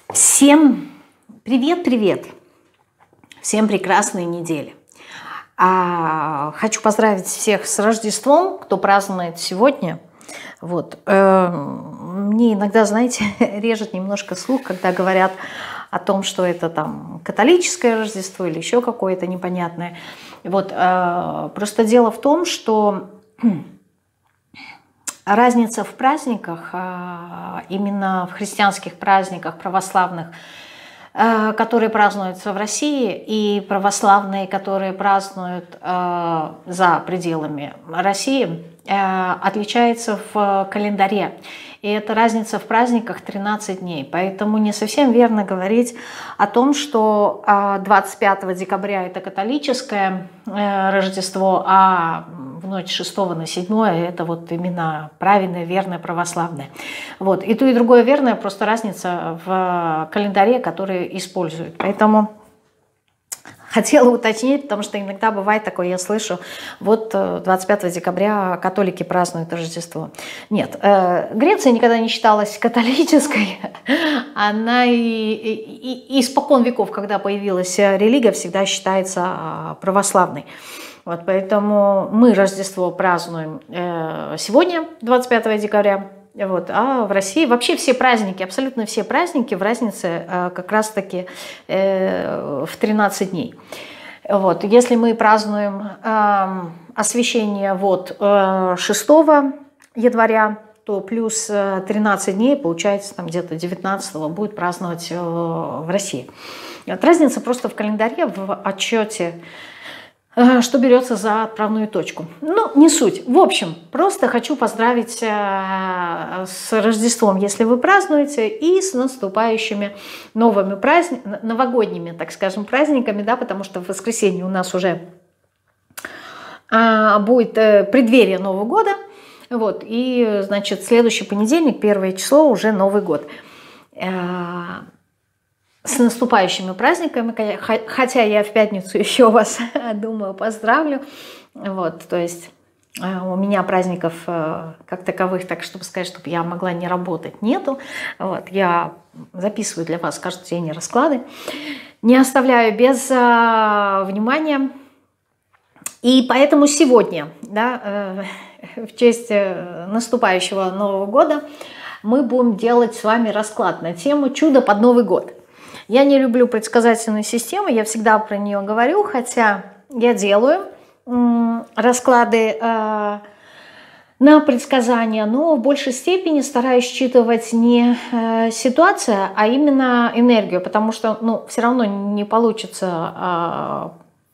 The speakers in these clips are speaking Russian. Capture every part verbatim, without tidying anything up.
Всем привет-привет! Всем прекрасной недели! А, хочу поздравить всех с Рождеством, кто празднует сегодня. Вот. Э, мне иногда, знаете, режет немножко слух, когда говорят о том, что это там католическое Рождество или еще какое-то непонятное. Вот. Э, просто дело в том, что разница в праздниках, именно в христианских праздниках православных, которые празднуются в России, и православные, которые празднуют за пределами России, отличается в календаре. И эта разница в праздниках тринадцать дней. Поэтому не совсем верно говорить о том, что двадцать пятого декабря это католическое Рождество, а в ночь шестого на седьмое это вот именно правильное, верное, православное. Вот. И то, и другое верное, просто разница в календаре, который используют. Поэтому хотела уточнить, потому что иногда бывает такое, я слышу, вот двадцать пятого декабря католики празднуют Рождество. Нет, Греция никогда не считалась католической. Она и, и, и испокон веков, когда появилась религия, всегда считается православной. Вот, поэтому мы Рождество празднуем сегодня, двадцать пятого декабря. Вот. А в России вообще все праздники, абсолютно все праздники в разнице как раз-таки в тринадцать дней. Вот. Если мы празднуем освящение вот шестого января, то плюс тринадцать дней, получается, там где-то девятнадцатого будет праздновать в России. Вот. Разница просто в календаре, в отчете, что берется за отправную точку. Ну, не суть. В общем, просто хочу поздравить с Рождеством, если вы празднуете, и с наступающими новыми праздниками, новогодними, так скажем, праздниками, да, потому что в воскресенье у нас уже будет преддверие Нового года, вот, и, значит, следующий понедельник, первое число, уже Новый год. С наступающими праздниками, хотя я в пятницу еще вас, думаю, поздравлю. Вот, то есть у меня праздников как таковых, так чтобы сказать, чтобы я могла не работать, нету. Вот, я записываю для вас каждый день расклады, не оставляю без внимания. И поэтому сегодня, да, в честь наступающего Нового года, мы будем делать с вами расклад на тему «Чудо под Новый год». Я не люблю предсказательные системы, я всегда про нее говорю, хотя я делаю расклады э, на предсказания, но в большей степени стараюсь считывать не э, ситуацию, а именно энергию, потому что, ну, все равно не получится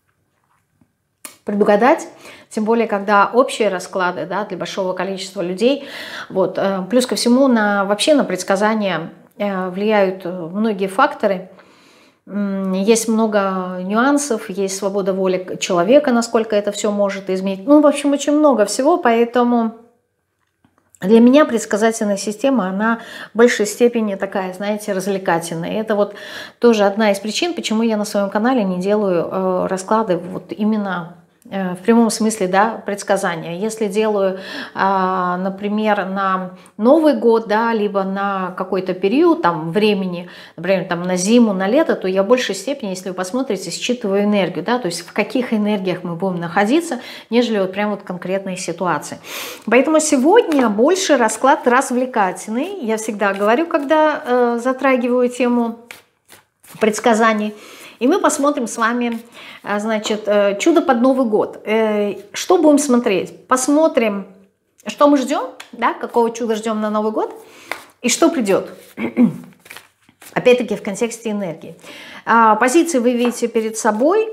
э, предугадать, тем более, когда общие расклады, да, для большого количества людей. Вот. Э, плюс ко всему, на, вообще на предсказания влияют многие факторы. Есть много нюансов, есть свобода воли человека, насколько это все может изменить. Ну, в общем, очень много всего, поэтому для меня предсказательная система, она в большей степени такая, знаете, развлекательная. И это вот тоже одна из причин, почему я на своем канале не делаю расклады вот именно в прямом смысле, да, предсказания. Если делаю, например, на Новый год, да, либо на какой-то период там, времени, например, там, на зиму, на лето, то я в большей степени, если вы посмотрите, считываю энергию, да, то есть в каких энергиях мы будем находиться, нежели вот прям вот конкретные ситуации. Поэтому сегодня больше расклад развлекательный. Я всегда говорю, когда э, затрагиваю тему предсказаний. И мы посмотрим с вами, значит, «Чудо под Новый год». Что будем смотреть? Посмотрим, что мы ждем, да, какого чуда ждем на Новый год, и что придет. Опять-таки в контексте энергии. Позиции вы видите перед собой.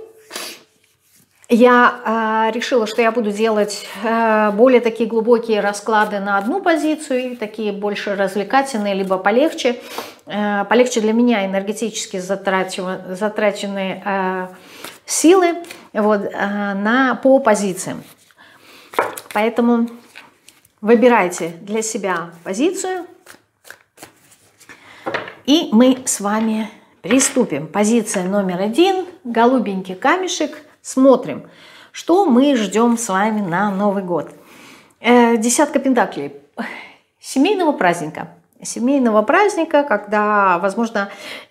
Я решила, что я буду делать более такие глубокие расклады на одну позицию, и такие больше развлекательные, либо полегче. Полегче для меня энергетически затраченные, затраченные силы вот, на, по позициям. Поэтому выбирайте для себя позицию, и мы с вами приступим. Позиция номер один, голубенький камешек. Смотрим, что мы ждем с вами на Новый год. Десятка пентаклей. Семейного праздника. семейного праздника, когда, возможно,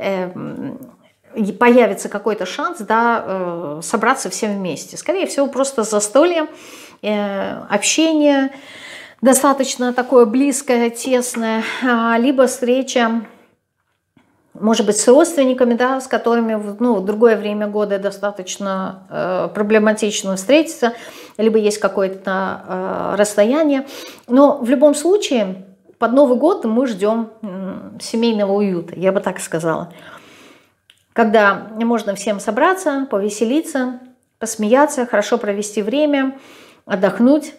появится какой-то шанс, да, собраться всем вместе. Скорее всего, просто застолье, общение достаточно такое близкое, тесное, либо встреча, может быть, с родственниками, да, с которыми, ну, в другое время года достаточно э, проблематично встретиться, либо есть какое-то э, расстояние. Но в любом случае под Новый год мы ждем э, семейного уюта, я бы так сказала. Когда можно всем собраться, повеселиться, посмеяться, хорошо провести время, отдохнуть.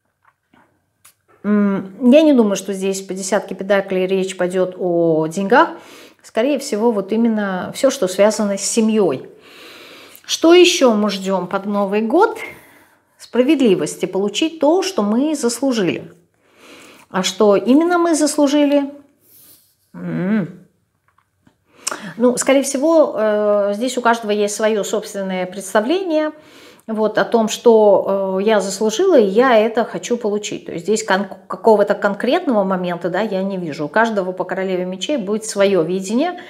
Я не думаю, что здесь по десятке педаклей речь пойдет о деньгах. Скорее всего, вот именно все, что связано с семьей. Что еще мы ждем под Новый год? Справедливости, получить то, что мы заслужили. А что именно мы заслужили? М-м. Ну, скорее всего, здесь у каждого есть свое собственное представление вот, о том, что я заслужила, и я это хочу получить. То есть здесь кон- какого-то конкретного момента, да, я не вижу. У каждого по королеве мечей будет свое видение.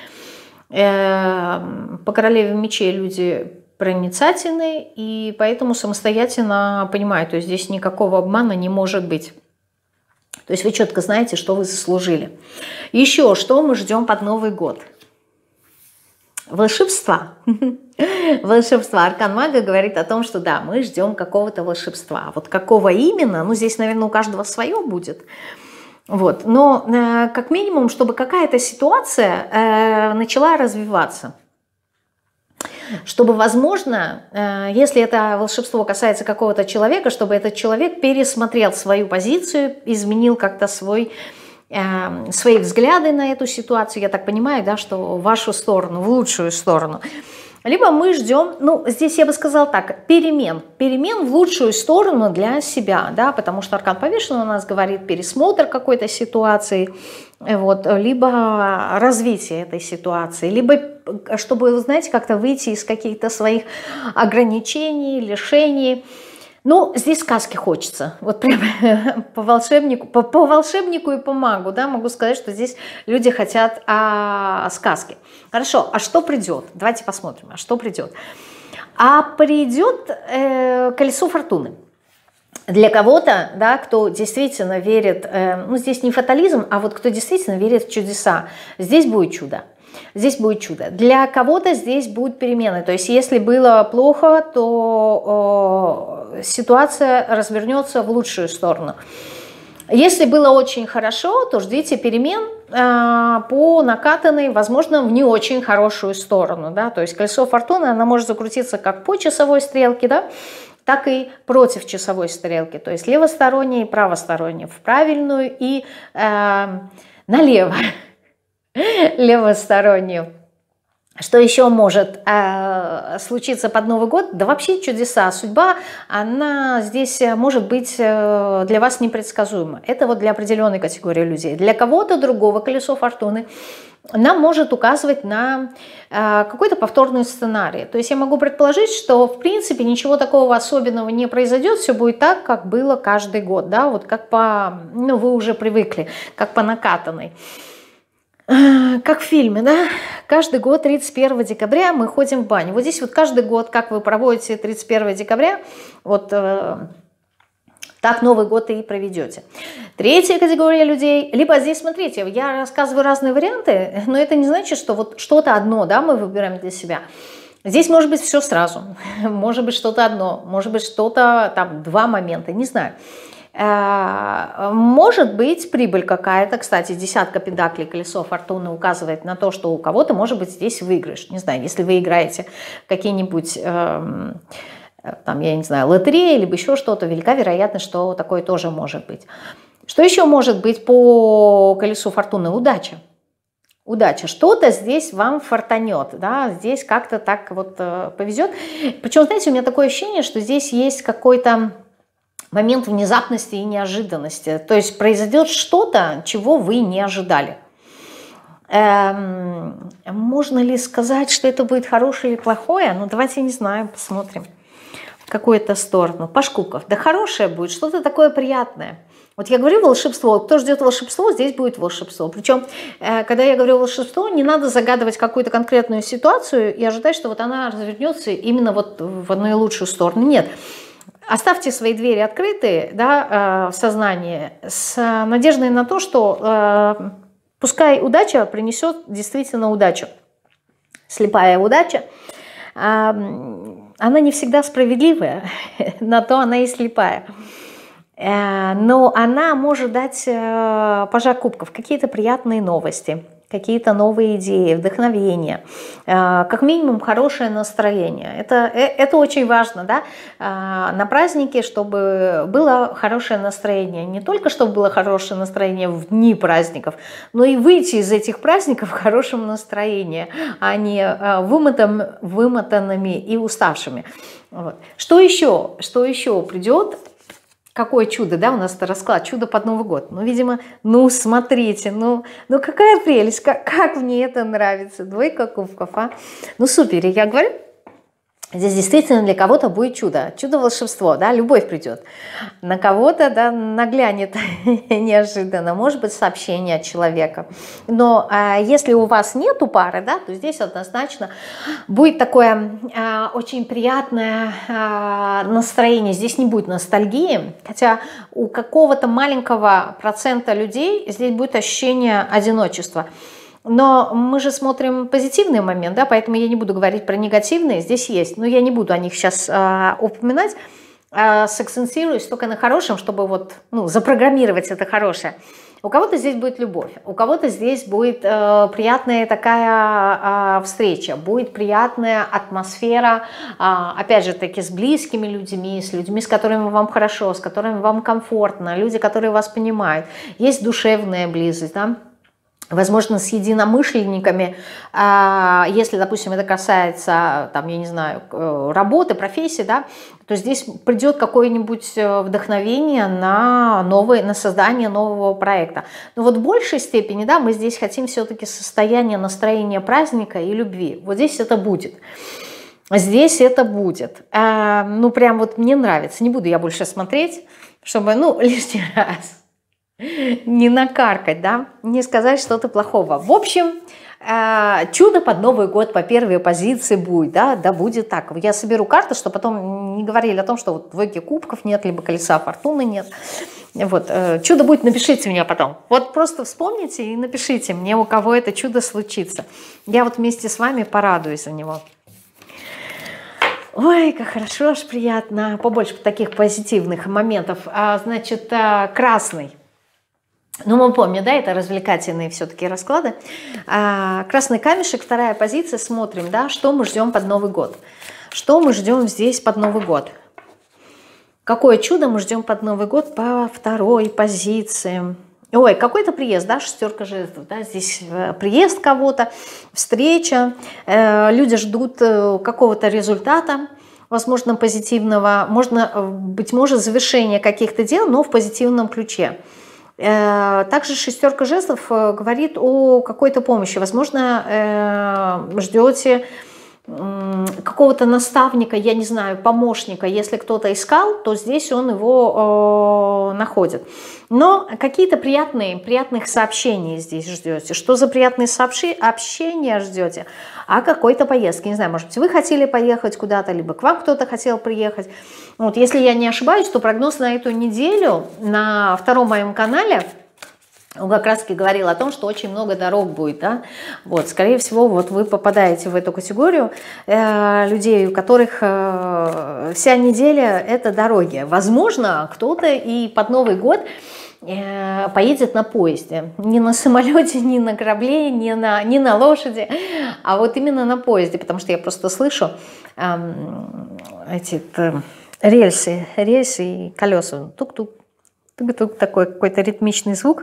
По королеве мечей люди проницательны, и поэтому самостоятельно понимают, то есть здесь никакого обмана не может быть. То есть вы четко знаете, что вы заслужили. Еще что мы ждем под Новый год? Волшебства. Волшебства. Аркан Мага говорит о том, что да, мы ждем какого-то волшебства. Вот какого именно, ну здесь, наверное, у каждого свое будет. Вот. Но э, как минимум, чтобы какая-то ситуация э, начала развиваться. Чтобы, возможно, э, если это волшебство касается какого-то человека, чтобы этот человек пересмотрел свою позицию, изменил как-то свой... свои взгляды на эту ситуацию, я так понимаю, да, что в вашу сторону, в лучшую сторону. Либо мы ждем, ну, здесь я бы сказала так, перемен, перемен в лучшую сторону для себя, да, потому что аркан повешенный у нас говорит пересмотр какой-то ситуации, вот, либо развитие этой ситуации, либо чтобы, вы знаете, как-то выйти из каких-то своих ограничений, лишений. Ну, здесь сказки хочется. Вот прям по волшебнику, по, по волшебнику и по магу, да, могу сказать, что здесь люди хотят а, сказки. Хорошо, а что придет? Давайте посмотрим, а что придет? А придет э, колесо фортуны. Для кого-то, да, кто действительно верит, э, ну, здесь не фатализм, а вот кто действительно верит в чудеса, здесь будет чудо. Здесь будет чудо. Для кого-то здесь будут перемены. То есть, если было плохо, то э, ситуация развернется в лучшую сторону. Если было очень хорошо, то ждите перемен э, по накатанной, возможно, в не очень хорошую сторону. Да? То есть, колесо фортуны, она может закрутиться как по часовой стрелке, да, так и против часовой стрелки. То есть, левосторонние и правосторонние. В правильную и э, налево. Левостороннюю. Что еще может э, случиться под Новый год? Да вообще чудеса. Судьба, она здесь может быть э, для вас непредсказуема. Это вот для определенной категории людей. Для кого-то другого колесо фортуны нам может указывать на э, какой-то повторный сценарий. То есть я могу предположить, что в принципе ничего такого особенного не произойдет. Все будет так, как было каждый год. Да? Вот как по, ну, вы уже привыкли, как по накатанной. Как в фильме, да? Каждый год тридцать первого декабря мы ходим в баню. Вот здесь вот каждый год, как вы проводите тридцать первого декабря, вот э, так Новый год и проведете. Третья категория людей, либо здесь, смотрите, я рассказываю разные варианты, но это не значит, что вот что-то одно, да, мы выбираем для себя. Здесь может быть все сразу, может быть что-то одно, может быть что-то, там, два момента, не знаю. Может быть прибыль какая-то, кстати, десятка педаклей, колесо фортуны указывает на то, что у кого-то может быть здесь выигрыш. Не знаю, если вы играете какие-нибудь, э, там, я не знаю, лотереи, либо еще что-то, велика вероятность, что такое тоже может быть. Что еще может быть по колесу фортуны? Удача. Удача. Что-то здесь вам фартанет, да, здесь как-то так вот э, повезет. Причем, знаете, у меня такое ощущение, что здесь есть какой-то момент внезапности и неожиданности. То есть произойдет что-то, чего вы не ожидали. Эм, можно ли сказать, что это будет хорошее или плохое? Ну, давайте, не знаю, посмотрим в какую-то сторону. По шкуков. Да хорошее будет, что-то такое приятное. Вот я говорю волшебство, кто ждет волшебство, здесь будет волшебство. Причем, когда я говорю волшебство, не надо загадывать какую-то конкретную ситуацию и ожидать, что вот она развернется именно вот в одну лучшую сторону. Нет. Оставьте свои двери открытые, да, в сознании с надеждой на то, что пускай удача принесет действительно удачу. Слепая удача, она не всегда справедливая, на то она и слепая. Но она может дать пажа кубков, какие-то приятные новости, какие-то новые идеи, вдохновение, как минимум хорошее настроение. Это, это очень важно, да? На празднике, чтобы было хорошее настроение. Не только чтобы было хорошее настроение в дни праздников, но и выйти из этих праздников в хорошем настроении, а не вымотан, вымотанными и уставшими. Вот. Что еще? Что еще придет? Какое чудо, да, у нас это расклад, чудо под Новый год. Ну, видимо, ну, смотрите, ну, ну какая прелесть, как, как мне это нравится. Двойка кубков, а. Ну, супер, я говорю, здесь действительно для кого-то будет чудо, чудо-волшебство, да, любовь придет. На кого-то, да, наглянет неожиданно, может быть, сообщение от человека. Но а, если у вас нету пары, да, то здесь однозначно будет такое а, очень приятное а, настроение. Здесь не будет ностальгии, хотя у какого-то маленького процента людей здесь будет ощущение одиночества. Но мы же смотрим позитивный момент, да, поэтому я не буду говорить про негативные, здесь есть, но я не буду о них сейчас а, упоминать, а, сакцентируюсь только на хорошем, чтобы вот, ну, запрограммировать это хорошее. У кого-то здесь будет любовь, у кого-то здесь будет э, приятная такая э, встреча, будет приятная атмосфера, э, опять же таки с близкими людьми, с людьми, с которыми вам хорошо, с которыми вам комфортно, люди, которые вас понимают, есть душевная близость, да. Возможно, с единомышленниками, если, допустим, это касается, там, я не знаю, работы, профессии, да, то здесь придет какое-нибудь вдохновение на, новый, на создание нового проекта. Но вот в большей степени, да, мы здесь хотим все-таки состояние, настроения праздника и любви. Вот здесь это будет. Здесь это будет. Ну, прям вот мне нравится. Не буду я больше смотреть, чтобы, ну, лишний раз не накаркать, да, не сказать что-то плохого. В общем, чудо под Новый год по первой позиции будет, да, да будет так. Я соберу карты, чтобы потом не говорили о том, что вот двойки кубков нет, либо колеса фортуны нет. Вот, чудо будет, напишите мне потом. Вот просто вспомните и напишите мне, у кого это чудо случится. Я вот вместе с вами порадуюсь за него. Ой, как хорошо, аж приятно. Побольше таких позитивных моментов. А, значит, красный. Ну, мы помним, да, это развлекательные все-таки расклады. А, красный камешек, вторая позиция, смотрим, да, что мы ждем под Новый год. Что мы ждем здесь под Новый год? Какое чудо мы ждем под Новый год по второй позиции? Ой, какой-то приезд, да, шестерка жезлов, да, здесь приезд кого-то, встреча, э, люди ждут какого-то результата, возможно, позитивного, можно, быть может, завершение каких-то дел, но в позитивном ключе. Также шестерка жезлов говорит о какой-то помощи. Возможно, ждете какого-то наставника, я не знаю, помощника. Если кто-то искал, то здесь он его находит. Но какие-то приятные, приятных сообщений здесь ждете. Что за приятные сообщения ждете? О какой-то поездке. Не знаю, может быть, вы хотели поехать куда-то, либо к вам кто-то хотел приехать. Вот, если я не ошибаюсь, то прогноз на эту неделю на втором моем канале, он как раз таки говорил о том, что очень много дорог будет, да? Вот, скорее всего, вот вы попадаете в эту категорию э, людей, у которых э, вся неделя – это дороги. Возможно, кто-то и под Новый год э, поедет на поезде. Не на самолете, не на корабле, не на, не на лошади, а вот именно на поезде, потому что я просто слышу э, эти э, рельсы, рельсы и колеса. Тук-тук, тук-тук, такой какой-то ритмичный звук.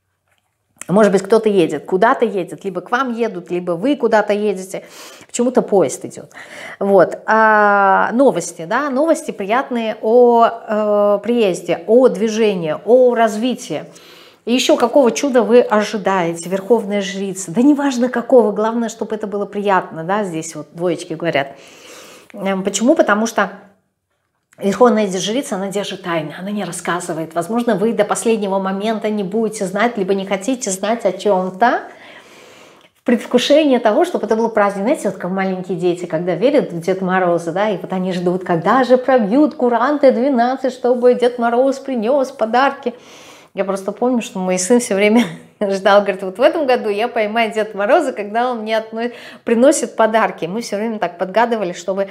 Может быть, кто-то едет, куда-то едет, либо к вам едут, либо вы куда-то едете, почему-то поезд идет. Вот. А, новости, да, новости приятные о э, приезде, о движении, о развитии. И еще какого чуда вы ожидаете, верховная жрица, да неважно какого, главное, чтобы это было приятно, да, здесь вот двоечки говорят. Почему? Потому что Верховная жрица, она держит тайны, она не рассказывает. Возможно, вы до последнего момента не будете знать, либо не хотите знать о чем-то, в предвкушении того, чтобы это был праздник. Знаете, вот как маленькие дети, когда верят в Деда Мороза, да, и вот они ждут, когда же пробьют куранты двенадцать, чтобы Дед Мороз принес подарки. Я просто помню, что мой сын все время ждал, говорит, вот в этом году я поймаю Деда Мороза, когда он мне относит, приносит подарки. Мы все время так подгадывали, чтобы...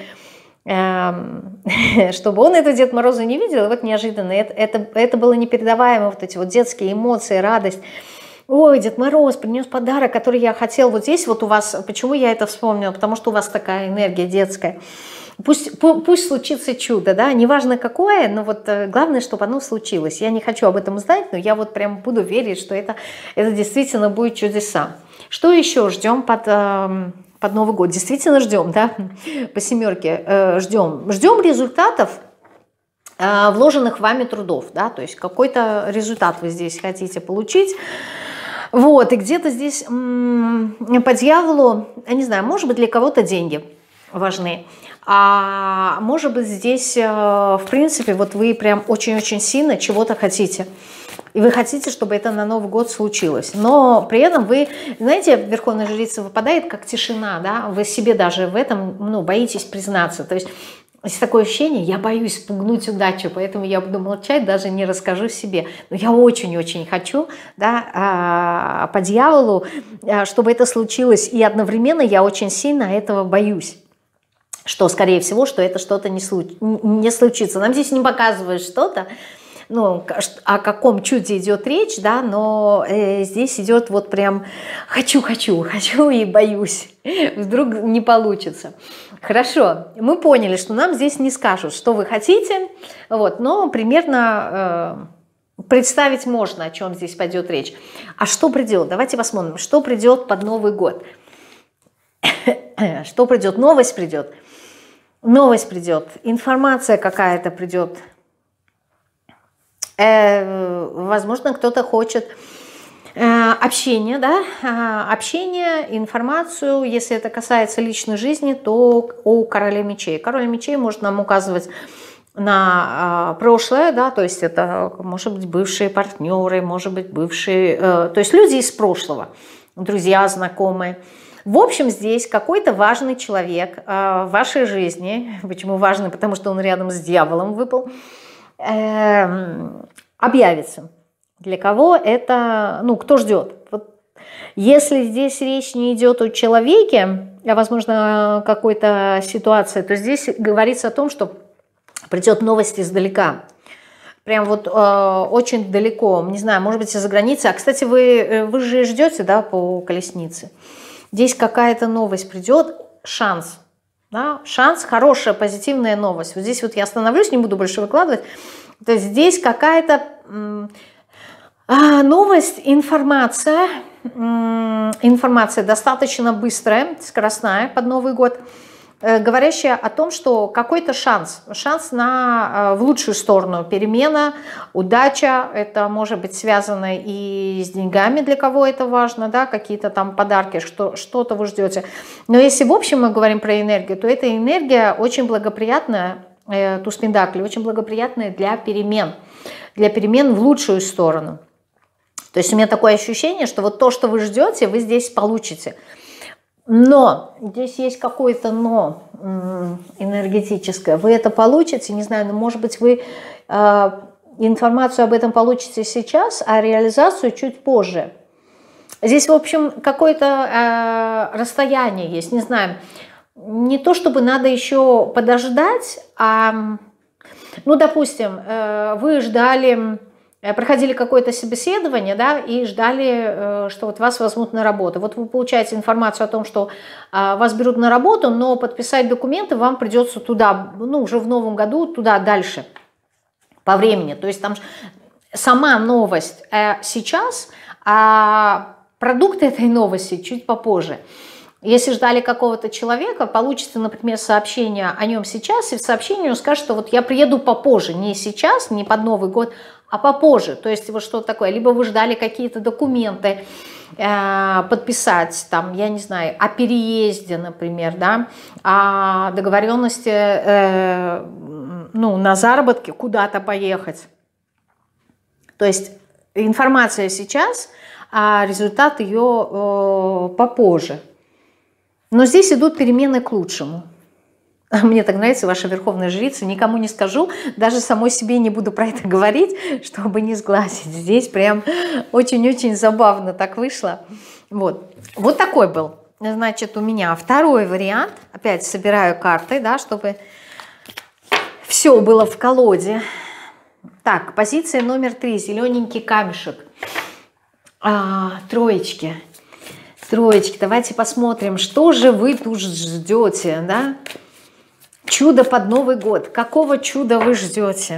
чтобы он этого Деда Мороза не видел, и вот неожиданно, это, это, это было непередаваемо, вот эти вот детские эмоции, радость. Ой, Дед Мороз принес подарок, который я хотел вот здесь, вот у вас, почему я это вспомнила, потому что у вас такая энергия детская. Пусть, пусть случится чудо, да, неважно какое, но вот главное, чтобы оно случилось. Я не хочу об этом знать, но я вот прям буду верить, что это, это действительно будет чудеса. Что еще ждем под... под Новый год? Действительно ждем, да, по семерке э, ждем. Ждем результатов э, вложенных вами трудов, да, то есть какой-то результат вы здесь хотите получить. Вот, и где-то здесь м -м, по дьяволу, я не знаю, может быть, для кого-то деньги важны, а может быть, здесь, э, в принципе, вот вы прям очень-очень сильно чего-то хотите. И вы хотите, чтобы это на Новый год случилось. Но при этом вы, знаете, Верховная Жрица выпадает как тишина, да, вы себе даже в этом, ну, боитесь признаться. То есть есть такое ощущение, я боюсь спугнуть удачу, поэтому я буду молчать, даже не расскажу себе. Но я очень-очень хочу, да, по дьяволу, чтобы это случилось. И одновременно я очень сильно этого боюсь. Что, скорее всего, что это что-то не, случ... не случится. Нам здесь не показывают что-то, ну, о каком чуде идет речь, да, но э, здесь идет вот прям хочу, хочу, хочу и боюсь, вдруг не получится. Хорошо, мы поняли, что нам здесь не скажут, что вы хотите, вот, но примерно э, представить можно, о чем здесь пойдет речь. А что придет? Давайте посмотрим, что придет под Новый год. Что придет? Новость придет. Новость придет, информация какая-то придет. Э, возможно, кто-то хочет э, общения, да, э, общение, информацию. Если это касается личной жизни, то о короле мечей. Король мечей может нам указывать на э, прошлое, да, то есть это, может быть, бывшие партнеры, может быть, бывшие, э, то есть люди из прошлого, друзья, знакомые. В общем, здесь какой-то важный человек э, в вашей жизни, почему важный, потому что он рядом с дьяволом выпал, э, объявится. Для кого это, ну, кто ждет? Вот, если здесь речь не идет о человеке, а, возможно, какой-то ситуации, то здесь говорится о том, что придет новость издалека. Прям вот э, очень далеко, не знаю, может быть, из-за границы. А, кстати, вы, вы же ждете, да, по колеснице. Здесь какая-то новость придет, шанс, да, шанс, хорошая, позитивная новость. Вот здесь вот я остановлюсь, не буду больше выкладывать. То есть здесь какая-то э, новость, информация, э, информация достаточно быстрая, скоростная под Новый год, э, говорящая о том, что какой-то шанс, шанс на, э, в лучшую сторону, перемена, удача, это может быть связано и с деньгами, для кого это важно, да, какие-то там подарки, что, что-то вы ждете. Но если в общем мы говорим про энергию, то эта энергия очень благоприятная, э, туз пентаклей, очень благоприятная для перемен, для перемен в лучшую сторону. То есть у меня такое ощущение, что вот то, что вы ждете, вы здесь получите. Но здесь есть какое-то но энергетическое. Вы это получите, не знаю, но может быть вы э, информацию об этом получите сейчас, а реализацию чуть позже. Здесь, в общем, какое-то э, расстояние есть, не знаю. Не то, чтобы надо еще подождать, а, ну, допустим, э, вы ждали... проходили какое-то собеседование, да, и ждали, что вот вас возьмут на работу. Вот вы получаете информацию о том, что вас берут на работу, но подписать документы вам придется туда, ну, уже в новом году, туда дальше, по времени. То есть там сама новость сейчас, а продукты этой новости чуть попозже. Если ждали какого-то человека, получится, например, сообщение о нем сейчас, и в сообщении он скажет, что вот я приеду попозже, не сейчас, не под Новый год, а попозже. То есть вот что-то такое. Либо вы ждали какие-то документы э, подписать, там, я не знаю, о переезде, например, да, о договоренности э, ну, на заработки куда-то поехать. То есть информация сейчас, а результат ее э, попозже. Но здесь идут перемены к лучшему. Мне так нравится ваша верховная жрица. Никому не скажу, даже самой себе не буду про это говорить, чтобы не сглазить. Здесь прям очень-очень забавно так вышло. Вот. Вот такой был, значит, у меня второй вариант. Опять собираю карты, да, чтобы все было в колоде. Так, позиция номер три. Зелененький камешек. А, троечки. Троечки. Давайте посмотрим, что же вы тут ждете, да? Чудо под Новый год. Какого чуда вы ждете?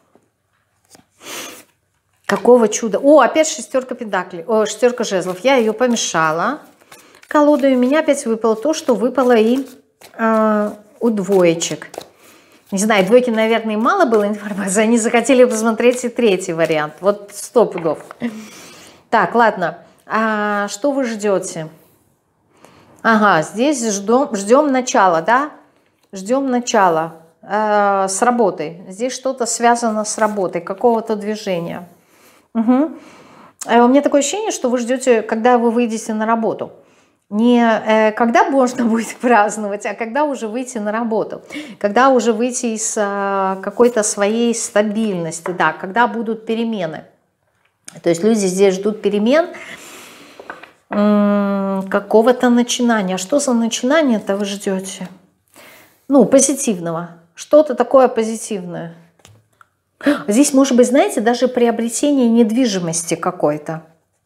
Какого чуда? О, опять шестерка педаклей. О, шестерка жезлов. Я ее помешала. Колоду, и у меня опять выпало то, что выпало и э, у двоечек. Не знаю, двойки, наверное, мало было информации. Они захотели посмотреть и третий вариант. Вот сто пудов. Так, ладно. А что вы ждете? Ага, здесь ждем, ждем начала, да? Ждем начала э, с работой. Здесь что-то связано с работой, какого-то движения. Угу. У меня такое ощущение, что вы ждете, когда вы выйдете на работу. Не э, когда можно будет праздновать, а когда уже выйти на работу. Когда уже выйти из э, какой-то своей стабильности. Да, когда будут перемены. То есть люди здесь ждут перемен, э, какого-то начинания. А что за начинание-то вы ждете? Ну, позитивного. Что-то такое позитивное. Здесь, может быть, знаете, даже приобретение недвижимости какой-то.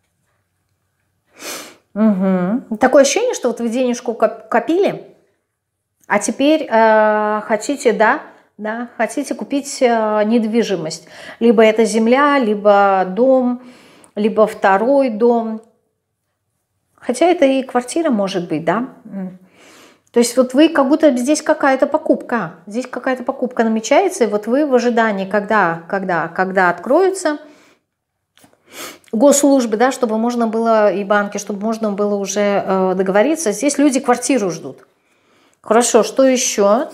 Угу. Такое ощущение, что вот вы денежку копили, а теперь э, хотите, да, да, хотите купить э, недвижимость. Либо это земля, либо дом, либо второй дом. Хотя это и квартира может быть, да. То есть вот вы как будто здесь какая-то покупка, здесь какая-то покупка намечается, и вот вы в ожидании, когда, когда, когда откроются госслужбы, да, чтобы можно было, и банки, чтобы можно было уже э, договориться. Здесь люди квартиру ждут. Хорошо, что еще?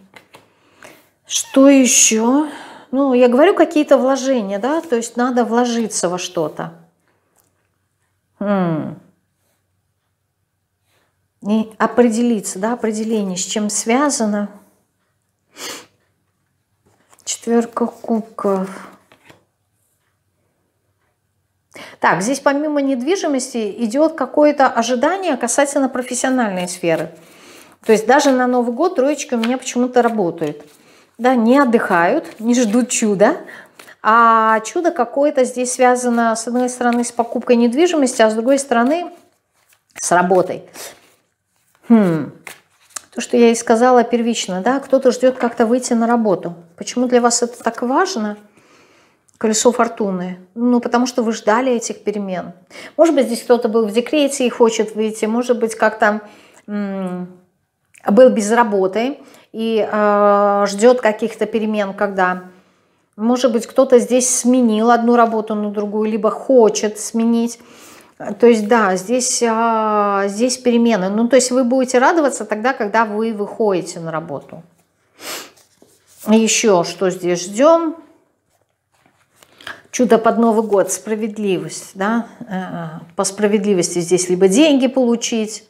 Что еще? Ну, я говорю, какие-то вложения, да, то есть надо вложиться во что-то. Хм. И определиться, да, определение, с чем связано. Четверка кубков. Так, здесь помимо недвижимости идет какое-то ожидание касательно профессиональной сферы. То есть даже на Новый год троечки у меня почему-то работают. Да, не отдыхают, не ждут чуда. А чудо какое-то здесь связано, с одной стороны, с покупкой недвижимости, а с другой стороны, с работой. Хм. То, что я и сказала первично, да, кто-то ждет как-то выйти на работу. Почему для вас это так важно? Колесо фортуны. Ну, потому что вы ждали этих перемен. Может быть, здесь кто-то был в декрете и хочет выйти, может быть, как-то был без работы и э, ждет каких-то перемен, когда, может быть, кто-то здесь сменил одну работу на другую, либо хочет сменить. То есть, да, здесь, а, здесь перемены. Ну, то есть вы будете радоваться тогда, когда вы выходите на работу. Еще что здесь ждем? Чудо под Новый год, справедливость, да? По справедливости здесь либо деньги получить.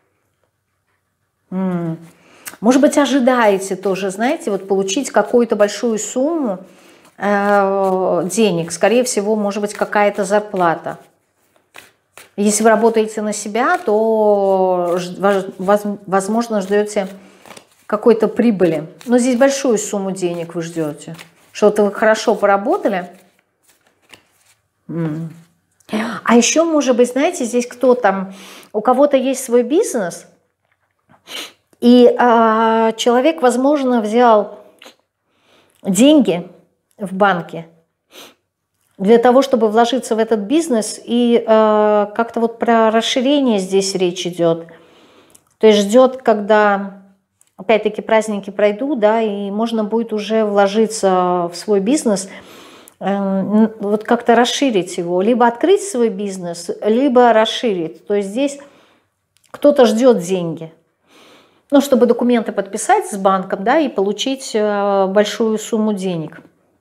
Может быть, ожидаете тоже, знаете, вот получить какую-то большую сумму э, денег. Скорее всего, может быть, какая-то зарплата. Если вы работаете на себя, то, возможно, ждете какой-то прибыли. Но здесь большую сумму денег вы ждете. Что-то вы хорошо поработали. А еще, может быть, знаете, здесь кто-то, у кого-то есть свой бизнес, и а, человек, возможно, взял деньги в банке для того, чтобы вложиться в этот бизнес, и э, как-то вот про расширение здесь речь идет. То есть ждет, когда, опять-таки, праздники пройдут, да, и можно будет уже вложиться в свой бизнес, э, вот как-то расширить его, либо открыть свой бизнес, либо расширить. То есть здесь кто-то ждет деньги. ну, чтобы документы подписать с банком, да, и получить большую сумму денег.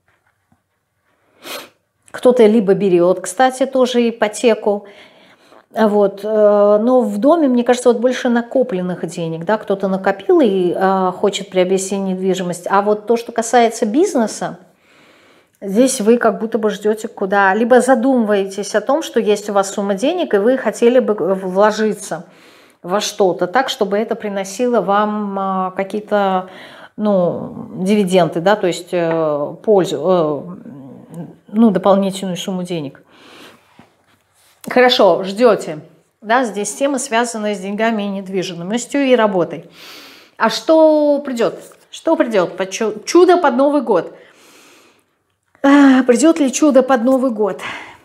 Кто-то либо берет, кстати, тоже ипотеку. Вот. Но в доме, мне кажется, вот больше накопленных денег, да, кто-то накопил и э, хочет приобрести недвижимость. А вот то, что касается бизнеса, здесь вы как будто бы ждете куда, либо задумываетесь о том, что есть у вас сумма денег, и вы хотели бы вложиться во что-то так, чтобы это приносило вам э, какие-то, ну, дивиденды, да, то есть э, пользу, э, ну, дополнительную сумму денег. Хорошо, ждете. Да, здесь тема, связанная с деньгами и недвижимостью и работой. А что придет? Что придет? Чудо под Новый год. А, придет ли чудо под Новый год?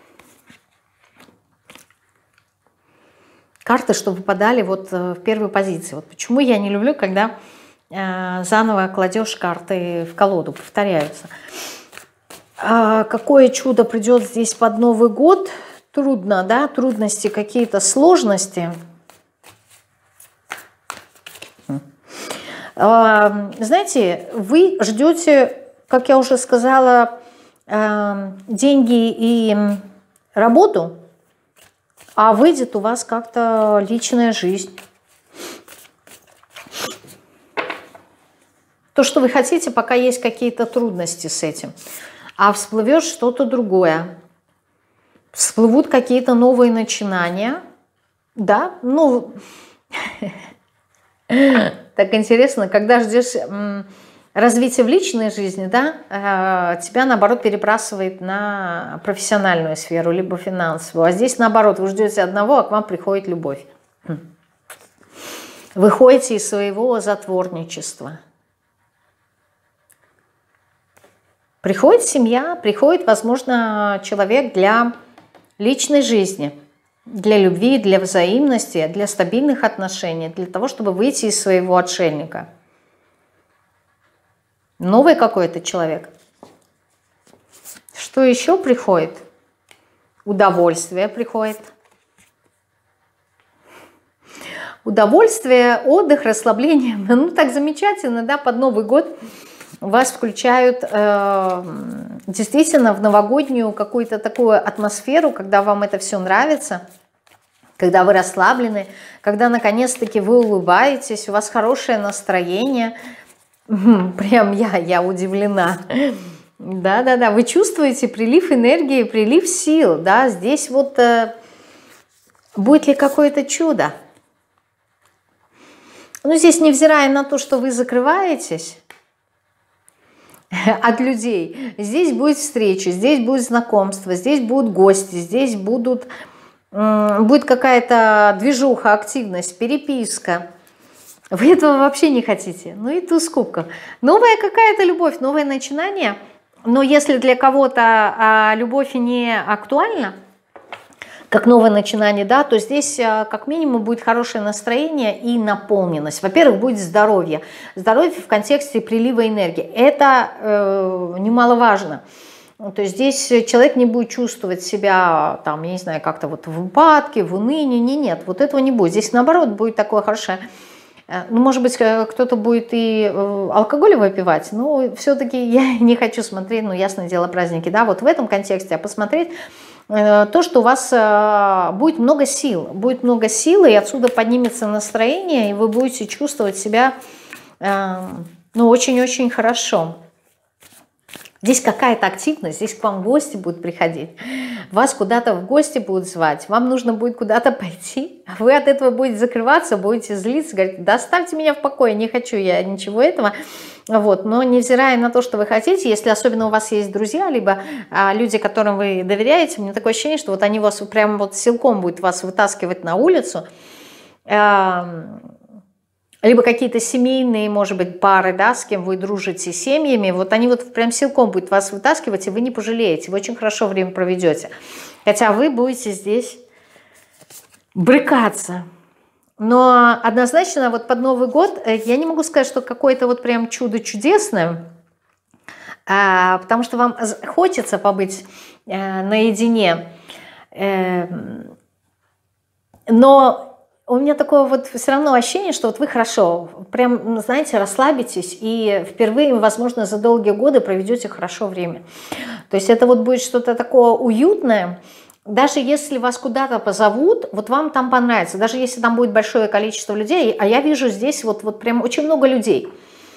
Карты, что выпадали вот в первой позиции. Вот почему я не люблю, когда э, заново кладешь карты в колоду, повторяются. А какое чудо придет здесь под Новый год? Трудно, да, трудности, какие-то сложности. Знаете, вы ждете, как я уже сказала, деньги и работу, а выйдет у вас как-то личная жизнь. То, что вы хотите, пока есть какие-то трудности с этим. А всплывет что-то другое. Всплывут какие-то новые начинания. Да, ну, так интересно, когда ждешь развития в личной жизни, да, тебя, наоборот, перебрасывает на профессиональную сферу, либо финансовую. А здесь, наоборот, вы ждете одного, а к вам приходит любовь. Выходите из своего затворничества. Приходит семья, приходит, возможно, человек для личной жизни, для любви, для взаимности, для стабильных отношений, для того, чтобы выйти из своего отшельника. Новый какой-то человек. Что еще приходит? Удовольствие приходит. Удовольствие, отдых, расслабление. Ну, так замечательно, да, под Новый год вас включают э, действительно в новогоднюю какую-то такую атмосферу, когда вам это все нравится, когда вы расслаблены, когда наконец-таки вы улыбаетесь, у вас хорошее настроение. Прям я, я удивлена. Да-да-да, вы чувствуете прилив энергии, прилив сил, да, здесь вот э, будет ли какое-то чудо? Ну, здесь, невзирая на то, что вы закрываетесь от людей, здесь будет встреча, здесь будет знакомство, здесь будут гости, здесь будут, будет какая-то движуха, активность, переписка. Вы этого вообще не хотите. Ну и туз кубков. Новая какая-то любовь, новое начинание. Но если для кого-то а, любовь не актуальна, как новое начинание, да, то здесь как минимум будет хорошее настроение и наполненность. Во-первых, будет здоровье. Здоровье в контексте прилива энергии. Это э, немаловажно. То есть здесь человек не будет чувствовать себя, там, я не знаю, как-то вот в упадке, в унынии. Не, нет, вот этого не будет. Здесь наоборот будет такое хорошее. Ну, может быть, кто-то будет и алкоголь выпивать, но все-таки я не хочу смотреть, ну, ясное дело, праздники, да, вот в этом контексте, а посмотреть то, что у вас будет много сил, будет много сил, и отсюда поднимется настроение, и вы будете чувствовать себя, ну, очень-очень хорошо. Здесь какая-то активность, здесь к вам гости будут приходить, вас куда-то в гости будут звать, вам нужно будет куда-то пойти, а вы от этого будете закрываться, будете злиться, говорить, да оставьте меня в покое, не хочу я ничего этого. Вот. Но невзирая на то, что вы хотите, если особенно у вас есть друзья, либо а, люди, которым вы доверяете, мне такое ощущение, что вот они вас прямо вот силком будут вас вытаскивать на улицу, а, либо какие-то семейные, может быть, пары, да, с кем вы дружите, семьями, вот они вот прям силком будут вас вытаскивать, и вы не пожалеете, вы очень хорошо время проведете. Хотя вы будете здесь брыкаться. Но однозначно вот под Новый год я не могу сказать, что какое-то вот прям чудо чудесное, потому что вам хочется побыть наедине. Но у меня такое вот все равно ощущение, что вот вы хорошо, прям, знаете, расслабитесь и впервые, возможно, за долгие годы проведете хорошо время. То есть это вот будет что-то такое уютное. Даже если вас куда-то позовут, вот вам там понравится. Даже если там будет большое количество людей, а я вижу здесь вот, вот прям очень много людей.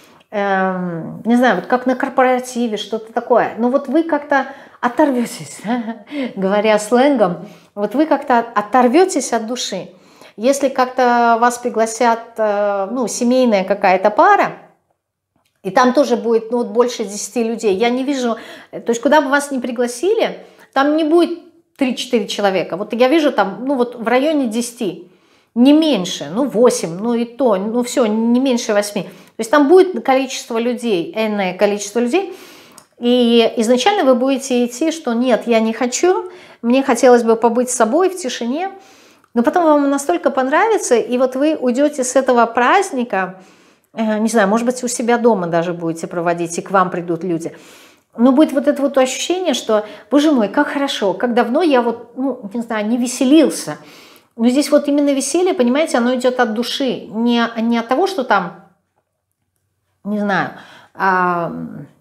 Эм, не знаю, вот как на корпоративе, что-то такое. Но вот вы как-то оторветесь, говоря сленгом, вот вы как-то оторветесь от души. Если как-то вас пригласят, ну, семейная какая-то пара, и там тоже будет, ну, вот больше десяти людей, я не вижу, то есть куда бы вас ни пригласили, там не будет три-четыре человека. Вот я вижу там, ну, вот в районе десяти, не меньше, ну, восемь, ну, и то, ну, все, не меньше восьми. То есть там будет количество людей, энное количество людей, и изначально вы будете идти, что нет, я не хочу, мне хотелось бы побыть с собой в тишине, но потом вам настолько понравится, и вот вы уйдете с этого праздника, не знаю, может быть, у себя дома даже будете проводить, и к вам придут люди. Но будет вот это вот ощущение, что, боже мой, как хорошо, как давно я вот, ну, не знаю, не веселился. Но здесь вот именно веселье, понимаете, оно идет от души, не, не от того, что там, не знаю, а,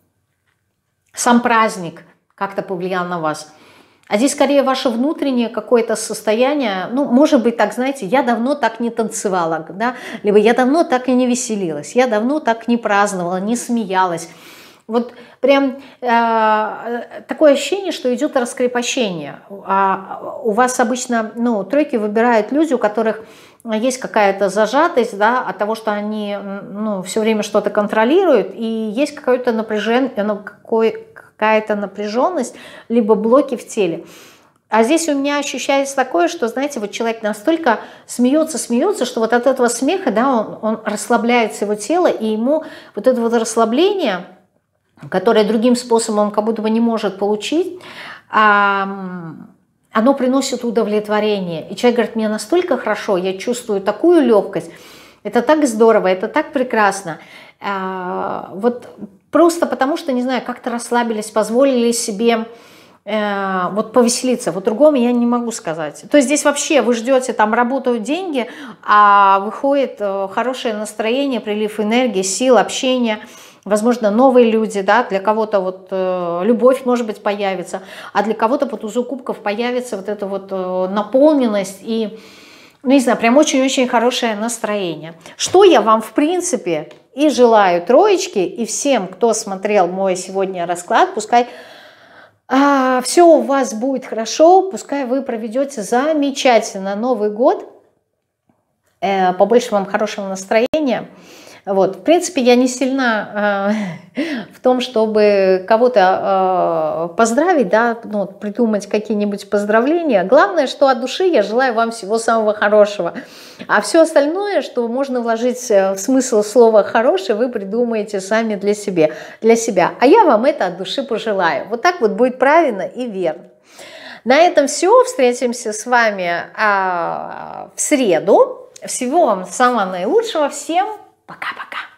сам праздник как-то повлиял на вас. А здесь скорее ваше внутреннее какое-то состояние, ну, может быть, так, знаете, я давно так не танцевала, да, либо я давно так и не веселилась, я давно так не праздновала, не смеялась. Вот прям э, такое ощущение, что идет раскрепощение. А у вас обычно, ну, тройки выбирают люди, у которых есть какая-то зажатость, да, от того, что они, ну, все время что-то контролируют, и есть какое-то напряжение, ну, какой какая-то напряженность, либо блоки в теле. А здесь у меня ощущается такое, что, знаете, вот человек настолько смеется, смеется, что вот от этого смеха, да, он, он расслабляется, его тело, и ему вот это вот расслабление, которое другим способом он как будто бы не может получить, оно приносит удовлетворение. И человек говорит, мне настолько хорошо, я чувствую такую легкость, это так здорово, это так прекрасно. Вот просто потому что, не знаю, как-то расслабились, позволили себе э, вот повеселиться. Вот другому я не могу сказать. То есть здесь вообще вы ждете, там работают деньги, а выходит э, хорошее настроение, прилив энергии, сил, общения, возможно, новые люди, да, для кого-то вот э, любовь, может быть, появится, а для кого-то по тузу кубков появится вот эта вот э, наполненность и, ну, не знаю, прям очень-очень хорошее настроение. Что я вам, в принципе, и желаю троечки, и всем, кто смотрел мой сегодня расклад, пускай а, все у вас будет хорошо, пускай вы проведете замечательно Новый год, э, побольше вам хорошего настроения. Вот. В принципе, я не сильна э, в том, чтобы кого-то э, поздравить, да, ну, придумать какие-нибудь поздравления. Главное, что от души я желаю вам всего самого хорошего. А все остальное, что можно вложить в смысл слова «хороший», вы придумаете сами для себя, для себя. А я вам это от души пожелаю. Вот так вот будет правильно и верно. На этом все. Встретимся с вами а, в среду. Всего вам самого наилучшего. Всем пока-пока.